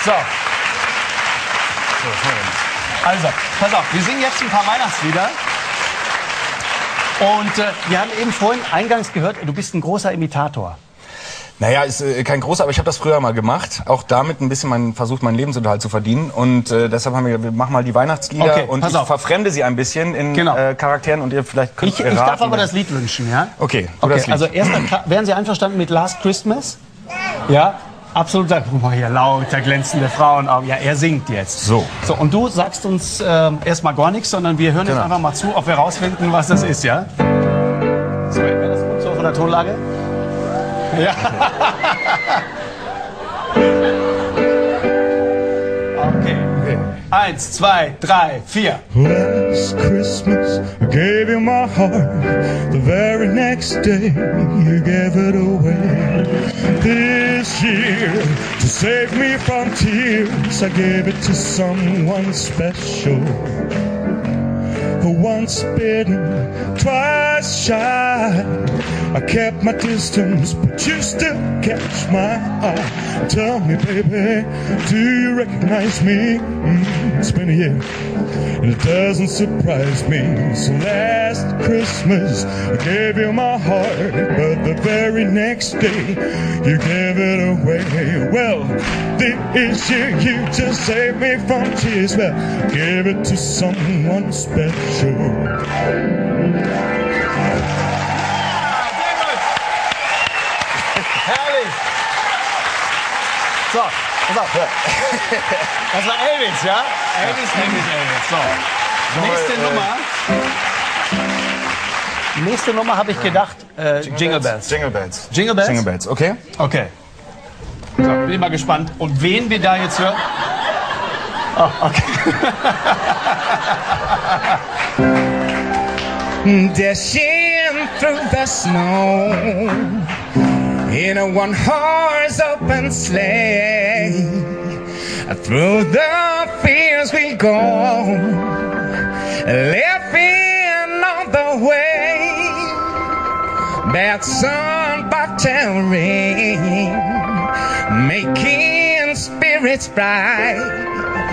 So. Also, pass auf, wir singen jetzt ein paar Weihnachtslieder. Und wir haben eben vorhin eingangs gehört, du bist ein großer Imitator. Naja, ist kein großer, aber ich habe das früher mal gemacht. Auch damit ein bisschen versucht, meinen Lebensunterhalt zu verdienen. Und deshalb haben wir machen mal die Weihnachtslieder Okay, und ich verfremde sie ein bisschen in Charakteren und ihr vielleicht könnt ich darf aber das Lied wünschen, ja? Okay, das Lied. Also erstmal, wären Sie einverstanden mit Last Christmas? Ja? Absolut. Guck mal hier, lauter glänzende Frauenaugen. Ja, er singt jetzt. So. So, und du sagst uns erstmal gar nichts, sondern wir hören jetzt einfach mal zu, ob wir rausfinden, was das ist, ja? So, wäre das gut so von der Tonlage? Ja. Okay. 1, 2, 3, 4. Last Christmas I gave you my heart. The very next day you gave it away. This year, to save me from tears, I gave it to someone special. Once bitten, twice shy. I kept my distance, but you still catch my eye. Tell me, baby, do you recognize me? It's been a year, and it doesn't surprise me. So last Christmas, I gave you my heart, but the very next day, you gave it away. Well, this year you just saved me from tears. Well, give it to someone special. Herrlich! So, pass auf. Das war Elvis, ja? Elvis. So. Nächste Nummer habe ich gedacht, Jingle Bells. Jingle Bells. Jingle Bells? Jingle Bells, okay? Okay. So, bin ich mal gespannt. Und wen wir da jetzt hören? Oh, okay. Dashing through the snow in a one-horse open sleigh, through the fields we go, laughing on the way. Bad sun, bobtail ring, making spirits bright.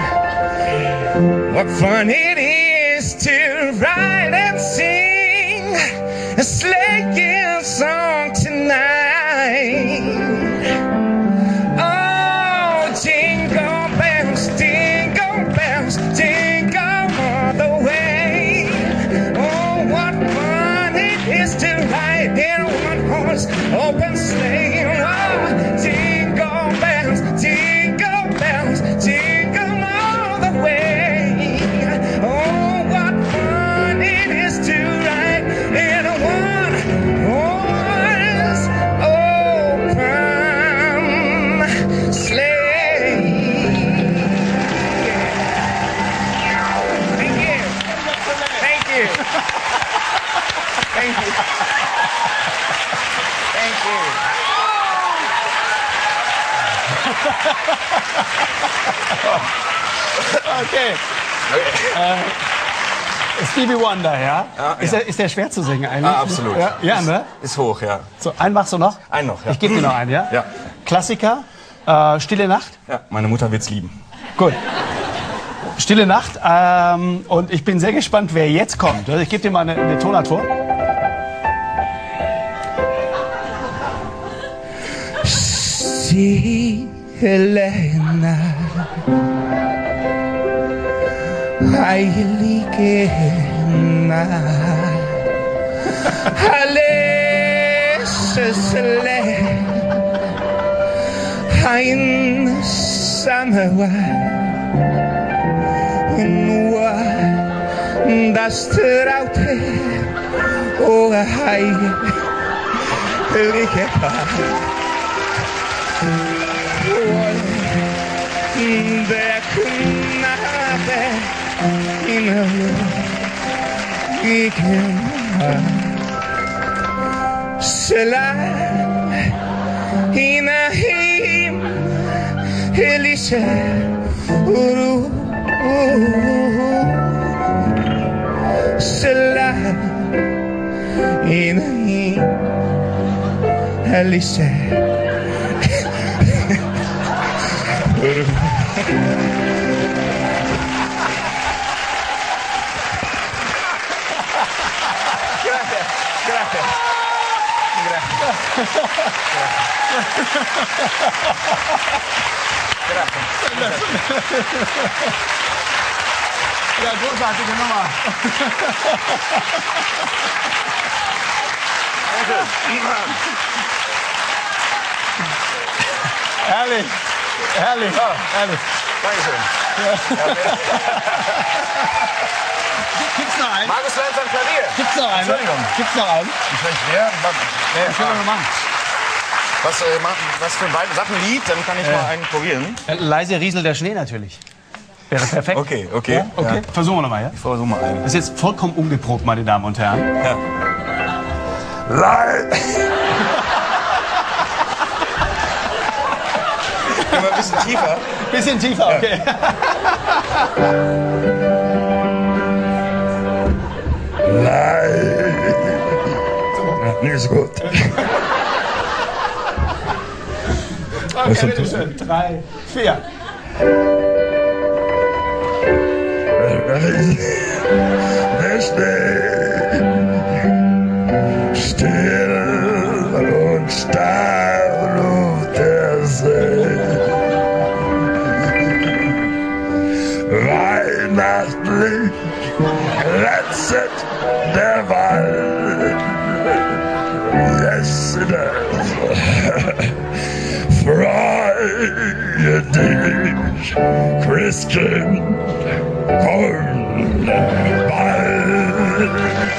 What fun it is to ride and sing a sleighing song tonight. Oh, jingle bells, jingle all the way. Oh, what fun it is to ride in a one-horse open sleigh. Oh, jingle bells, jingle all the way. Oh, what fun it is to ride in a one-horse open sleigh. Thank you. Thank you. Thank you. Thank you. Okay. Stevie Wonder, ja? Ist der schwer zu singen eigentlich? Absolut. Ja, ne? Ist hoch, ja. So, einen machst du noch? Einen noch, ja. Ich gebe dir noch einen, ja? Ja. Klassiker, Stille Nacht. Ja, meine Mutter wird's lieben. Gut. Stille Nacht. Und ich bin sehr gespannt, wer jetzt kommt. Also ich gebe dir mal eine Tonart vor. Helena, Heiligena, Halesele, Hein Samewa, Nua, das Traute, O Heiligena. Der Knabe in der Gegenwart, Selah in Ahim, Elisha, Selah in Ahim, Elisha. Ja, großartige Nummer. Herrlich, herrlich, Ja. herrlich. Dankeschön. Gibt's noch einen? Markus lernt am Klavier. Gibt's noch einen? Entschuldigung. Gibt's noch einen? Wie schwer? Was können wir noch machen? Was für ein Bein? Sag ein Lied, dann kann ich mal einen probieren. Leise rieselt der Schnee natürlich. Wäre perfekt. Okay, okay. Ja? Okay, Ja. versuchen wir nochmal, ja? Ich versuche mal einen. Das ist jetzt vollkommen ungeprobt, meine Damen und Herren. Ja. Gehen wir ein bisschen tiefer. Bisschen tiefer, okay. Nicht so gut. Okay, bitteschön. 3, 4. Still und starr ruft der See. Weihnachtlich letztet der Wald. Yes, it is. Freue dich, Christian, komm bald.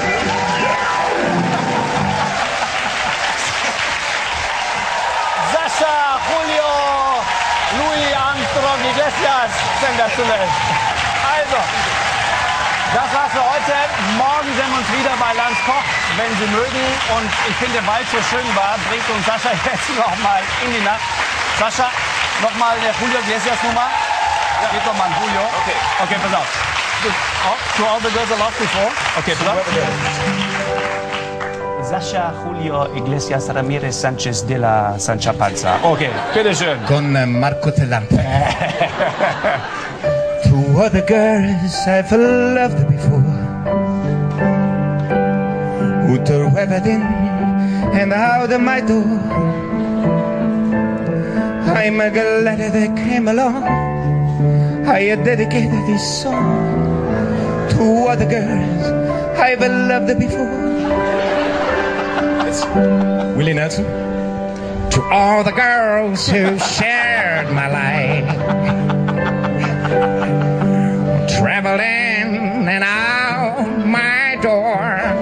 Sascha, Julio, Louis Armstrong Iglesias, sensationell. Also, das war's für heute. Morgen sehen wir uns wieder bei Lanz Koch, wenn Sie mögen. Und ich finde, weil es so schön war, bringt uns Sascha jetzt noch mal in die Nacht. Sascha, noch mal eine Julio Iglesias Nummer. Ja. Geht noch mal an Julio. Okay. Okay, pass auf. To all the girls I loved before. Okay, pass auf. Sascha Julio Iglesias Ramirez Sanchez de la Sancha Panza. Okay, bitteschön. Con Marco Tellante. To other girls I've loved before, who tore everything and out of my door. I'm glad they came along. I dedicated this song to other girls I've loved before. Willie Nelson. To all the girls who shared my life, traveling and out my door.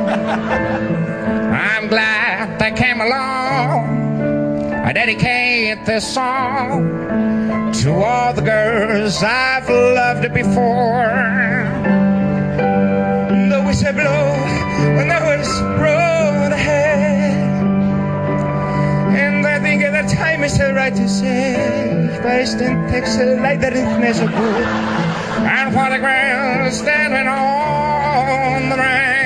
I'm glad they came along. I dedicate this song to all the girls I've loved before. The whistle blow when the winds roll ahead, and I think the time is right to say, first and takes a light that is never good. And for the girls standing on the rain,